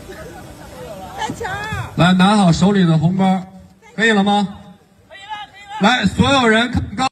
再抢！ 来，拿好手里的红包，可以了吗？可以了，可以了。来，所有人看高。